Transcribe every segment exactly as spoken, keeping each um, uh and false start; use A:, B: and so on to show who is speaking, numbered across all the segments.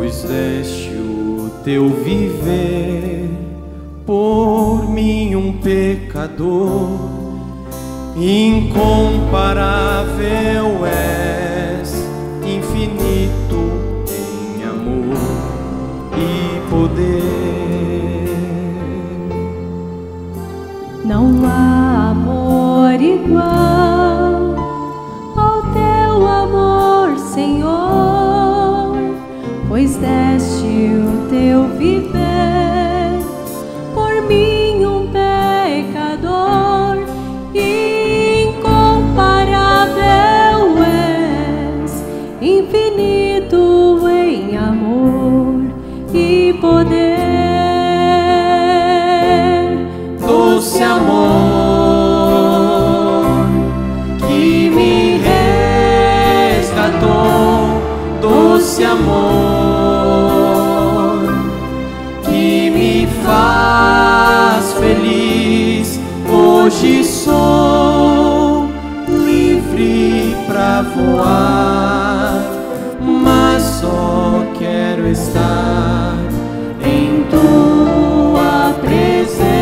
A: pois deste o teu viver por mim, um pecador. Incomparável és, infinito em amor e poder.
B: Não há amor igual ao teu amor, Senhor, pois deste o teu viver por mim, um pecador. Incomparável és, infinito em amor e poder.
A: Doce amor que me resgatou, doce amor que me faz feliz. Hoje sou livre pra voar, mas só quero estar em tua presença,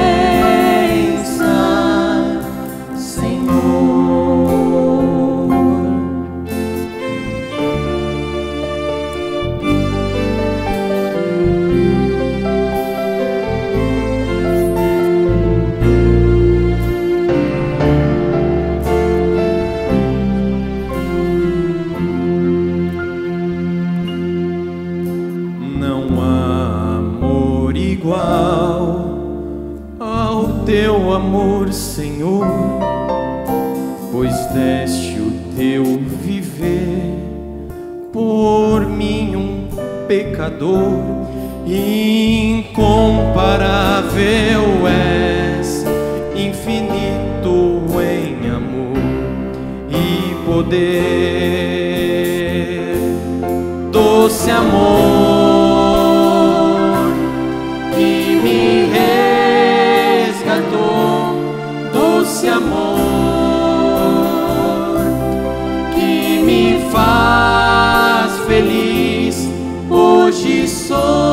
A: teu amor, Senhor, pois deste o teu viver por mim, um pecador. Incomparável és, infinito em amor e poder. Doce amor que me doce amor que me faz feliz. Hoje sou